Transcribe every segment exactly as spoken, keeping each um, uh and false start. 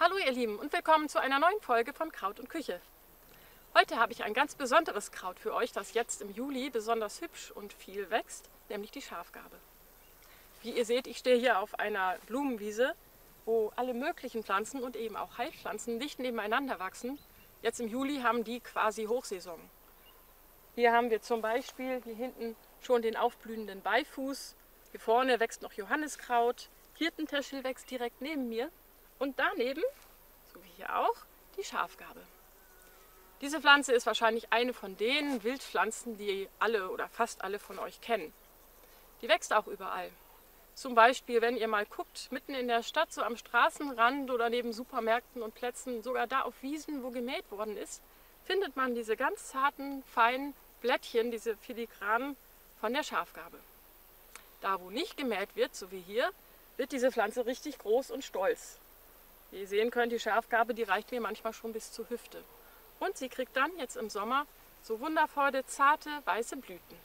Hallo ihr Lieben und willkommen zu einer neuen Folge von Kraut und Küche. Heute habe ich ein ganz besonderes Kraut für euch, das jetzt im Juli besonders hübsch und viel wächst, nämlich die Schafgarbe. Wie ihr seht, ich stehe hier auf einer Blumenwiese, wo alle möglichen Pflanzen und eben auch Heilpflanzen dicht nebeneinander wachsen. Jetzt im Juli haben die quasi Hochsaison. Hier haben wir zum Beispiel hier hinten schon den aufblühenden Beifuß. Hier vorne wächst noch Johanniskraut, Hirtentäschel wächst direkt neben mir. Und daneben, so wie hier auch, die Schafgarbe. Diese Pflanze ist wahrscheinlich eine von den Wildpflanzen, die alle oder fast alle von euch kennen. Die wächst auch überall. Zum Beispiel, wenn ihr mal guckt, mitten in der Stadt, so am Straßenrand oder neben Supermärkten und Plätzen, sogar da auf Wiesen, wo gemäht worden ist, findet man diese ganz zarten, feinen Blättchen, diese filigranen von der Schafgarbe. Da, wo nicht gemäht wird, so wie hier, wird diese Pflanze richtig groß und stolz. Wie ihr sehen könnt, die Schafgarbe, die reicht mir manchmal schon bis zur Hüfte. Und sie kriegt dann jetzt im Sommer so wundervolle, zarte, weiße Blüten.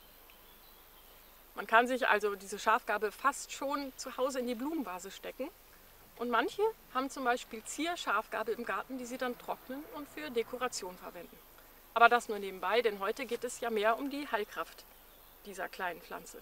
Man kann sich also diese Schafgarbe fast schon zu Hause in die Blumenvase stecken. Und manche haben zum Beispiel Zier-Schafgarbe im Garten, die sie dann trocknen und für Dekoration verwenden. Aber das nur nebenbei, denn heute geht es ja mehr um die Heilkraft dieser kleinen Pflanze.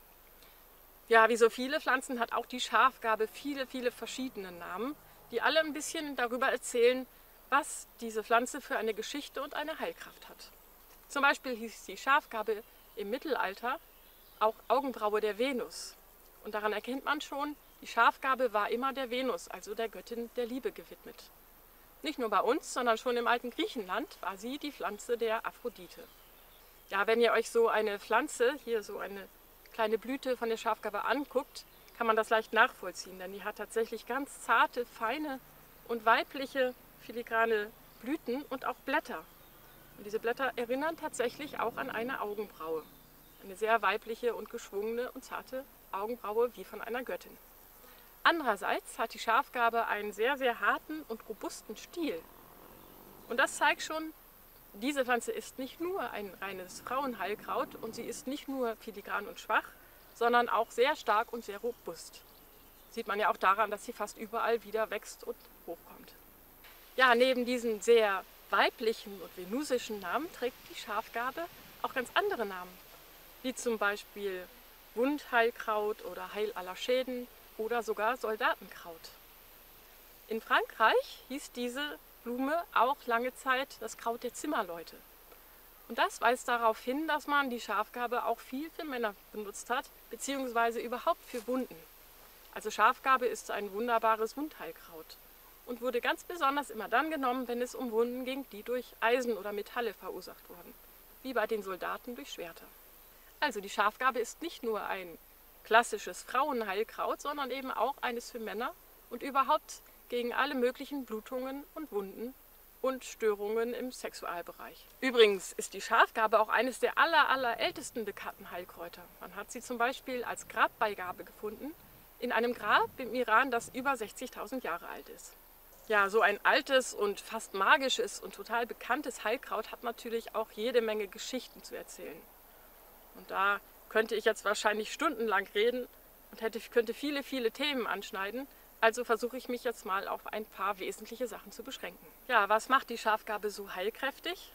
Ja, wie so viele Pflanzen hat auch die Schafgarbe viele, viele verschiedene Namen, die alle ein bisschen darüber erzählen, was diese Pflanze für eine Geschichte und eine Heilkraft hat. Zum Beispiel hieß die Schafgarbe im Mittelalter auch Augenbraue der Venus. Und daran erkennt man schon, die Schafgarbe war immer der Venus, also der Göttin der Liebe, gewidmet. Nicht nur bei uns, sondern schon im alten Griechenland war sie die Pflanze der Aphrodite. Ja, wenn ihr euch so eine Pflanze, hier so eine kleine Blüte von der Schafgarbe anguckt, kann man das leicht nachvollziehen, denn die hat tatsächlich ganz zarte, feine und weibliche filigrane Blüten und auch Blätter. Und diese Blätter erinnern tatsächlich auch an eine Augenbraue. Eine sehr weibliche und geschwungene und zarte Augenbraue wie von einer Göttin. Andererseits hat die Schafgarbe einen sehr, sehr harten und robusten Stiel. Und das zeigt schon, diese Pflanze ist nicht nur ein reines Frauenheilkraut und sie ist nicht nur filigran und schwach, sondern auch sehr stark und sehr robust. Sieht man ja auch daran, dass sie fast überall wieder wächst und hochkommt. Ja, neben diesen sehr weiblichen und venusischen Namen trägt die Schafgarbe auch ganz andere Namen, wie zum Beispiel Wundheilkraut oder Heil aller Schäden oder sogar Soldatenkraut. In Frankreich hieß diese Blume auch lange Zeit das Kraut der Zimmerleute. Und das weist darauf hin, dass man die Schafgarbe auch viel für Männer benutzt hat, beziehungsweise überhaupt für Wunden. Also Schafgarbe ist ein wunderbares Wundheilkraut und wurde ganz besonders immer dann genommen, wenn es um Wunden ging, die durch Eisen oder Metalle verursacht wurden, wie bei den Soldaten durch Schwerter. Also die Schafgarbe ist nicht nur ein klassisches Frauenheilkraut, sondern eben auch eines für Männer und überhaupt gegen alle möglichen Blutungen und Wunden und Störungen im Sexualbereich. Übrigens ist die Schafgarbe auch eines der aller, aller ältesten bekannten Heilkräuter. Man hat sie zum Beispiel als Grabbeigabe gefunden in einem Grab im Iran, das über sechzigtausend Jahre alt ist. Ja, so ein altes und fast magisches und total bekanntes Heilkraut hat natürlich auch jede Menge Geschichten zu erzählen. Und da könnte ich jetzt wahrscheinlich stundenlang reden und hätte, könnte viele, viele Themen anschneiden. Also versuche ich mich jetzt mal auf ein paar wesentliche Sachen zu beschränken. Ja, was macht die Schafgarbe so heilkräftig?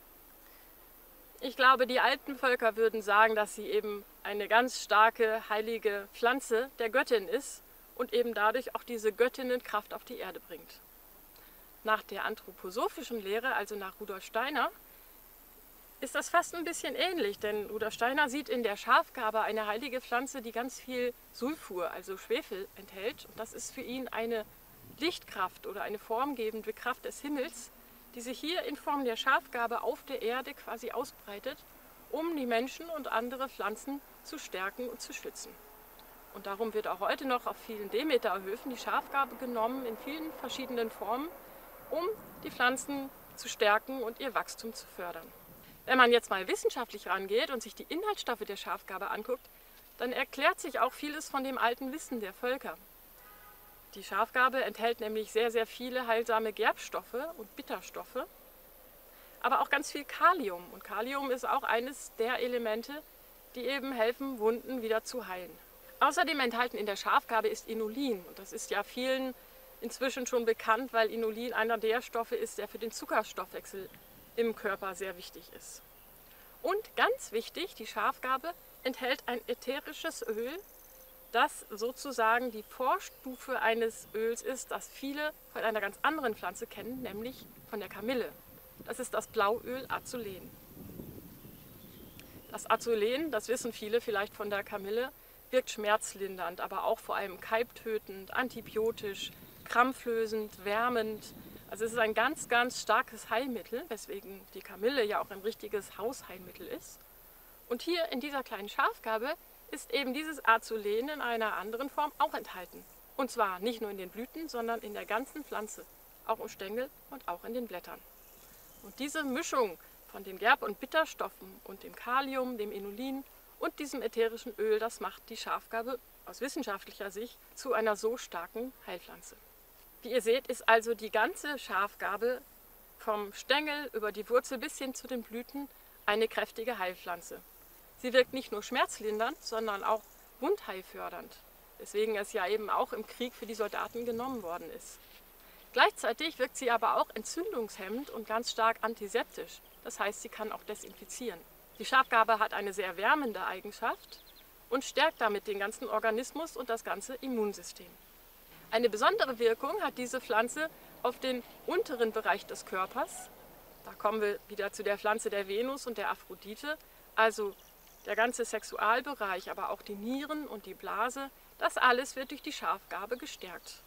Ich glaube, die alten Völker würden sagen, dass sie eben eine ganz starke, heilige Pflanze der Göttin ist und eben dadurch auch diese Göttinnenkraft auf die Erde bringt. Nach der anthroposophischen Lehre, also nach Rudolf Steiner, ist das fast ein bisschen ähnlich, denn Rudolf Steiner sieht in der Schafgarbe eine heilige Pflanze, die ganz viel Sulfur, also Schwefel, enthält. Und das ist für ihn eine Lichtkraft oder eine formgebende Kraft des Himmels, die sich hier in Form der Schafgarbe auf der Erde quasi ausbreitet, um die Menschen und andere Pflanzen zu stärken und zu schützen. Und darum wird auch heute noch auf vielen Demeterhöfen die Schafgarbe genommen, in vielen verschiedenen Formen, um die Pflanzen zu stärken und ihr Wachstum zu fördern. Wenn man jetzt mal wissenschaftlich rangeht und sich die Inhaltsstoffe der Schafgarbe anguckt, dann erklärt sich auch vieles von dem alten Wissen der Völker. Die Schafgarbe enthält nämlich sehr, sehr viele heilsame Gerbstoffe und Bitterstoffe, aber auch ganz viel Kalium. Und Kalium ist auch eines der Elemente, die eben helfen, Wunden wieder zu heilen. Außerdem enthalten in der Schafgarbe ist Inulin. Und das ist ja vielen inzwischen schon bekannt, weil Inulin einer der Stoffe ist, der für den Zuckerstoffwechsel im Körper sehr wichtig ist. Und ganz wichtig, die Schafgarbe enthält ein ätherisches Öl, das sozusagen die Vorstufe eines Öls ist, das viele von einer ganz anderen Pflanze kennen, nämlich von der Kamille. Das ist das Blauöl Azulen. Das Azulen, das wissen viele vielleicht von der Kamille, wirkt schmerzlindernd, aber auch vor allem keimtötend, antibiotisch, krampflösend, wärmend. Also es ist ein ganz, ganz starkes Heilmittel, weswegen die Kamille ja auch ein richtiges Hausheilmittel ist. Und hier in dieser kleinen Schafgarbe ist eben dieses Azulen in einer anderen Form auch enthalten. Und zwar nicht nur in den Blüten, sondern in der ganzen Pflanze, auch im Stängel und auch in den Blättern. Und diese Mischung von den Gerb- und Bitterstoffen und dem Kalium, dem Inulin und diesem ätherischen Öl, das macht die Schafgarbe aus wissenschaftlicher Sicht zu einer so starken Heilpflanze. Wie ihr seht, ist also die ganze Schafgarbe vom Stängel über die Wurzel bis hin zu den Blüten eine kräftige Heilpflanze. Sie wirkt nicht nur schmerzlindernd, sondern auch wundheilfördernd, weswegen es ja eben auch im Krieg für die Soldaten genommen worden ist. Gleichzeitig wirkt sie aber auch entzündungshemmend und ganz stark antiseptisch, das heißt, sie kann auch desinfizieren. Die Schafgarbe hat eine sehr wärmende Eigenschaft und stärkt damit den ganzen Organismus und das ganze Immunsystem. Eine besondere Wirkung hat diese Pflanze auf den unteren Bereich des Körpers. Da kommen wir wieder zu der Pflanze der Venus und der Aphrodite, also der ganze Sexualbereich, aber auch die Nieren und die Blase, das alles wird durch die Schafgarbe gestärkt.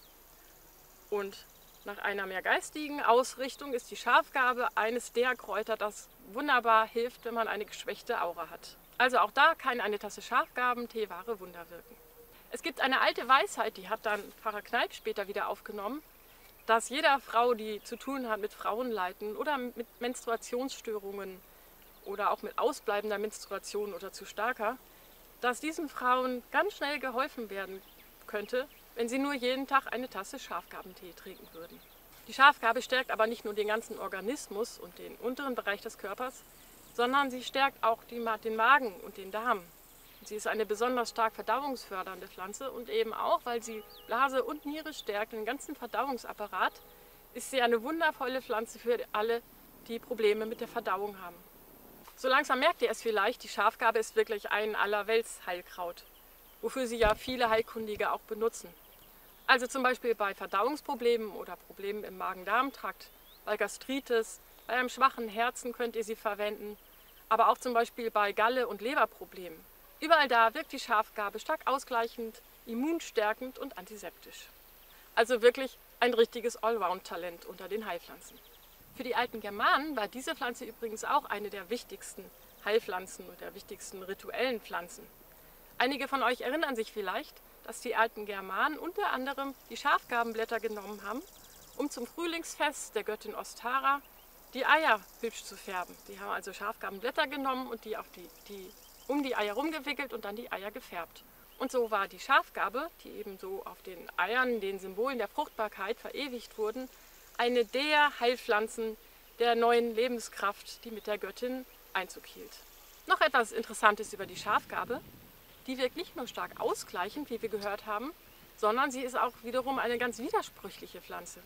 Und nach einer mehr geistigen Ausrichtung ist die Schafgarbe eines der Kräuter, das wunderbar hilft, wenn man eine geschwächte Aura hat. Also auch da kann eine Tasse Schafgarbentee wahre Wunder wirken. Es gibt eine alte Weisheit, die hat dann Pfarrer Kneipp später wieder aufgenommen, dass jeder Frau, die zu tun hat mit Frauenleiden oder mit Menstruationsstörungen oder auch mit ausbleibender Menstruation oder zu starker, dass diesen Frauen ganz schnell geholfen werden könnte, wenn sie nur jeden Tag eine Tasse Schafgarbentee trinken würden. Die Schafgarbe stärkt aber nicht nur den ganzen Organismus und den unteren Bereich des Körpers, sondern sie stärkt auch die, den Magen und den Darm. Sie ist eine besonders stark verdauungsfördernde Pflanze und eben auch, weil sie Blase und Niere stärkt, den ganzen Verdauungsapparat, ist sie eine wundervolle Pflanze für alle, die Probleme mit der Verdauung haben. So langsam merkt ihr es vielleicht, die Schafgarbe ist wirklich ein Allerwelts-Heilkraut, wofür sie ja viele Heilkundige auch benutzen. Also zum Beispiel bei Verdauungsproblemen oder Problemen im Magen-Darm-Trakt, bei Gastritis, bei einem schwachen Herzen könnt ihr sie verwenden, aber auch zum Beispiel bei Galle- und Leberproblemen. Überall da wirkt die Schafgarbe stark ausgleichend, immunstärkend und antiseptisch. Also wirklich ein richtiges Allround-Talent unter den Heilpflanzen. Für die alten Germanen war diese Pflanze übrigens auch eine der wichtigsten Heilpflanzen und der wichtigsten rituellen Pflanzen. Einige von euch erinnern sich vielleicht, dass die alten Germanen unter anderem die Schafgarbenblätter genommen haben, um zum Frühlingsfest der Göttin Ostara die Eier hübsch zu färben. Die haben also Schafgarbenblätter genommen und die, auf die, die um die Eier rumgewickelt und dann die Eier gefärbt. Und so war die Schafgarbe, die eben so auf den Eiern, den Symbolen der Fruchtbarkeit verewigt wurden, eine der Heilpflanzen der neuen Lebenskraft, die mit der Göttin Einzug hielt. Noch etwas Interessantes über die Schafgarbe. Die wirkt nicht nur stark ausgleichend, wie wir gehört haben, sondern sie ist auch wiederum eine ganz widersprüchliche Pflanze.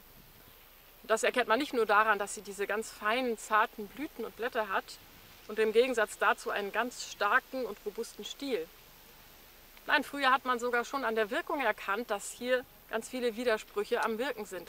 Das erkennt man nicht nur daran, dass sie diese ganz feinen, zarten Blüten und Blätter hat und im Gegensatz dazu einen ganz starken und robusten Stiel. Nein, früher hat man sogar schon an der Wirkung erkannt, dass hier ganz viele Widersprüche am Wirken sind.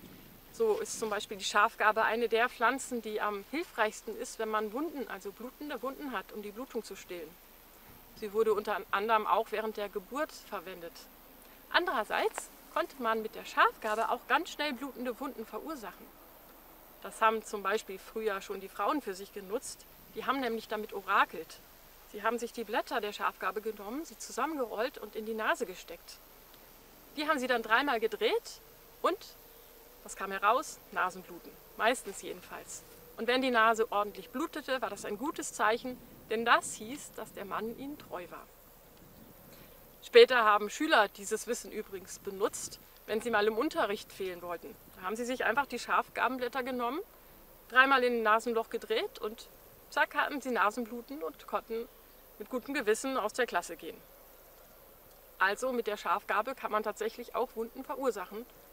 So ist zum Beispiel die Schafgarbe eine der Pflanzen, die am hilfreichsten ist, wenn man Wunden, also blutende Wunden hat, um die Blutung zu stillen. Sie wurde unter anderem auch während der Geburt verwendet. Andererseits konnte man mit der Schafgarbe auch ganz schnell blutende Wunden verursachen. Das haben zum Beispiel früher schon die Frauen für sich genutzt. Die haben nämlich damit orakelt. Sie haben sich die Blätter der Schafgarbe genommen, sie zusammengerollt und in die Nase gesteckt. Die haben sie dann dreimal gedreht und, was kam heraus? Nasenbluten. Meistens jedenfalls. Und wenn die Nase ordentlich blutete, war das ein gutes Zeichen, denn das hieß, dass der Mann ihnen treu war. Später haben Schüler dieses Wissen übrigens benutzt, wenn sie mal im Unterricht fehlen wollten. Da haben sie sich einfach die Schafgarbenblätter genommen, dreimal in den Nasenloch gedreht und zack, hatten sie Nasenbluten und konnten mit gutem Gewissen aus der Klasse gehen. Also mit der Schafgarbe kann man tatsächlich auch Wunden verursachen,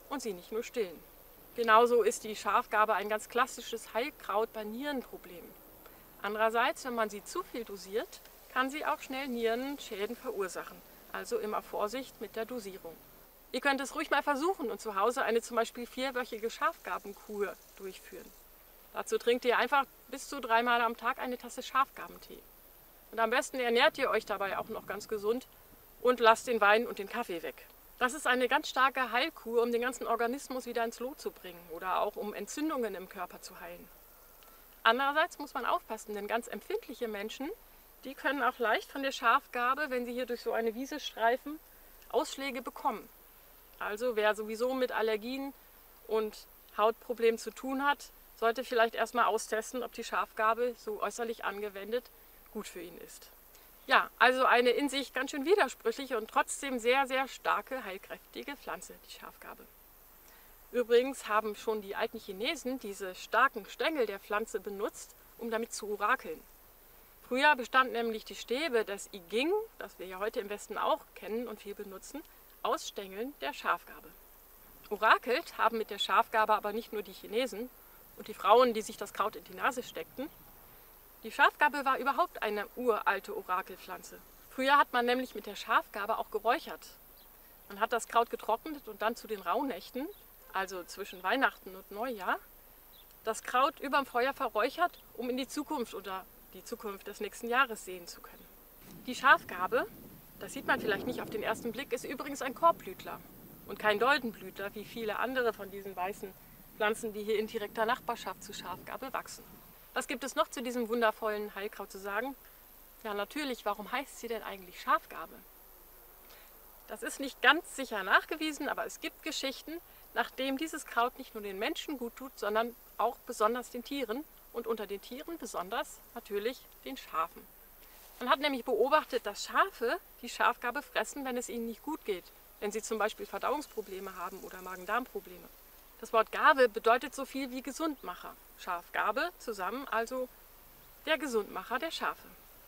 und sie nicht nur stillen. Genauso ist die Schafgarbe ein ganz klassisches Heilkraut bei Nierenproblemen. Andererseits, wenn man sie zu viel dosiert, kann sie auch schnell Nierenschäden verursachen. Also immer Vorsicht mit der Dosierung. Ihr könnt es ruhig mal versuchen und zu Hause eine zum Beispiel vierwöchige Schafgarbenkur durchführen. Dazu trinkt ihr einfach bis zu dreimal am Tag eine Tasse Schafgarbentee. Und am besten ernährt ihr euch dabei auch noch ganz gesund und lasst den Wein und den Kaffee weg. Das ist eine ganz starke Heilkur, um den ganzen Organismus wieder ins Lot zu bringen oder auch um Entzündungen im Körper zu heilen. Andererseits muss man aufpassen, denn ganz empfindliche Menschen, die können auch leicht von der Schafgarbe, wenn sie hier durch so eine Wiese streifen, Ausschläge bekommen. Also wer sowieso mit Allergien und Hautproblemen zu tun hat, sollte vielleicht erstmal austesten, ob die Schafgarbe so äußerlich angewendet gut für ihn ist. Ja, also eine in sich ganz schön widersprüchliche und trotzdem sehr, sehr starke, heilkräftige Pflanze, die Schafgarbe. Übrigens haben schon die alten Chinesen diese starken Stängel der Pflanze benutzt, um damit zu orakeln. Früher bestanden nämlich die Stäbe des I Ging, das wir ja heute im Westen auch kennen und viel benutzen, aus Stängeln der Schafgarbe. Orakelt haben mit der Schafgarbe aber nicht nur die Chinesen und die Frauen, die sich das Kraut in die Nase steckten. Die Schafgarbe war überhaupt eine uralte Orakelpflanze. Früher hat man nämlich mit der Schafgarbe auch geräuchert. Man hat das Kraut getrocknet und dann zu den Rauhnächten, also zwischen Weihnachten und Neujahr, das Kraut überm Feuer verräuchert, um in die Zukunft oder die Zukunft des nächsten Jahres sehen zu können. Die Schafgarbe, das sieht man vielleicht nicht auf den ersten Blick, ist übrigens ein Korbblütler und kein Doldenblütler, wie viele andere von diesen weißen Pflanzen, die hier in direkter Nachbarschaft zu Schafgarbe wachsen. Was gibt es noch zu diesem wundervollen Heilkraut zu sagen? Ja, natürlich, warum heißt sie denn eigentlich Schafgarbe? Das ist nicht ganz sicher nachgewiesen, aber es gibt Geschichten, nachdem dieses Kraut nicht nur den Menschen gut tut, sondern auch besonders den Tieren und unter den Tieren besonders natürlich den Schafen. Man hat nämlich beobachtet, dass Schafe die Schafgarbe fressen, wenn es ihnen nicht gut geht, wenn sie zum Beispiel Verdauungsprobleme haben oder Magen-Darm-Probleme. Das Wort Garbe bedeutet so viel wie Gesundmacher. Schafgarbe zusammen, also der Gesundmacher der Schafe.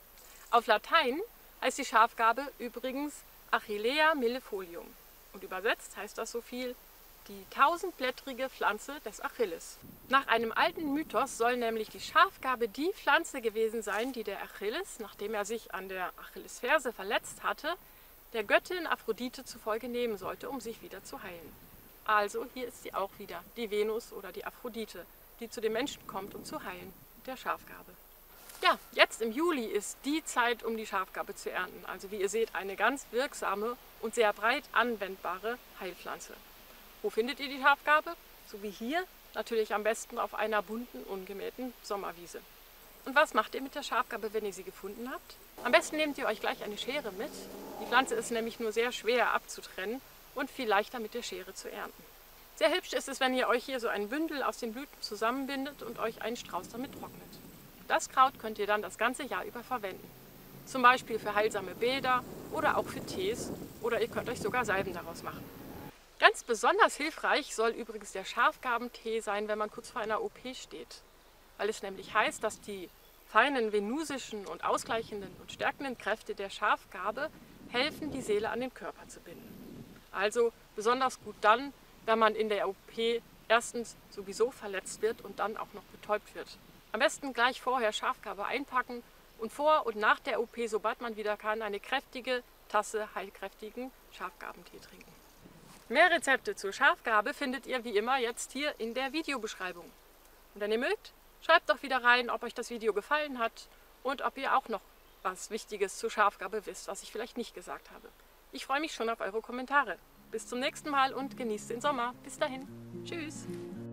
Auf Latein heißt die Schafgarbe übrigens Achillea millefolium und übersetzt heißt das so viel die tausendblättrige Pflanze des Achilles. Nach einem alten Mythos soll nämlich die Schafgarbe die Pflanze gewesen sein, die der Achilles, nachdem er sich an der Achillesferse verletzt hatte, der Göttin Aphrodite zufolge nehmen sollte, um sich wieder zu heilen. Also hier ist sie auch wieder, die Venus oder die Aphrodite, die zu den Menschen kommt, um zu heilen, der Schafgarbe. Ja, jetzt im Juli ist die Zeit, um die Schafgarbe zu ernten. Also wie ihr seht, eine ganz wirksame und sehr breit anwendbare Heilpflanze. Wo findet ihr die Schafgarbe? So wie hier, natürlich am besten auf einer bunten, ungemähten Sommerwiese. Und was macht ihr mit der Schafgarbe, wenn ihr sie gefunden habt? Am besten nehmt ihr euch gleich eine Schere mit. Die Pflanze ist nämlich nur sehr schwer abzutrennen und viel leichter mit der Schere zu ernten. Sehr hübsch ist es, wenn ihr euch hier so ein Bündel aus den Blüten zusammenbindet und euch einen Strauß damit trocknet. Das Kraut könnt ihr dann das ganze Jahr über verwenden. Zum Beispiel für heilsame Bäder oder auch für Tees oder ihr könnt euch sogar Salben daraus machen. Ganz besonders hilfreich soll übrigens der Schafgarbentee sein, wenn man kurz vor einer O P steht. Weil es nämlich heißt, dass die feinen venusischen und ausgleichenden und stärkenden Kräfte der Schafgarbe helfen, die Seele an den Körper zu binden. Also besonders gut dann, wenn man in der O P erstens sowieso verletzt wird und dann auch noch betäubt wird. Am besten gleich vorher Schafgarbe einpacken und vor und nach der O P, sobald man wieder kann, eine kräftige Tasse heilkräftigen Schafgarbentee trinken. Mehr Rezepte zur Schafgarbe findet ihr wie immer jetzt hier in der Videobeschreibung. Und wenn ihr mögt, schreibt doch wieder rein, ob euch das Video gefallen hat und ob ihr auch noch was Wichtiges zur Schafgarbe wisst, was ich vielleicht nicht gesagt habe. Ich freue mich schon auf eure Kommentare. Bis zum nächsten Mal und genießt den Sommer. Bis dahin. Tschüss.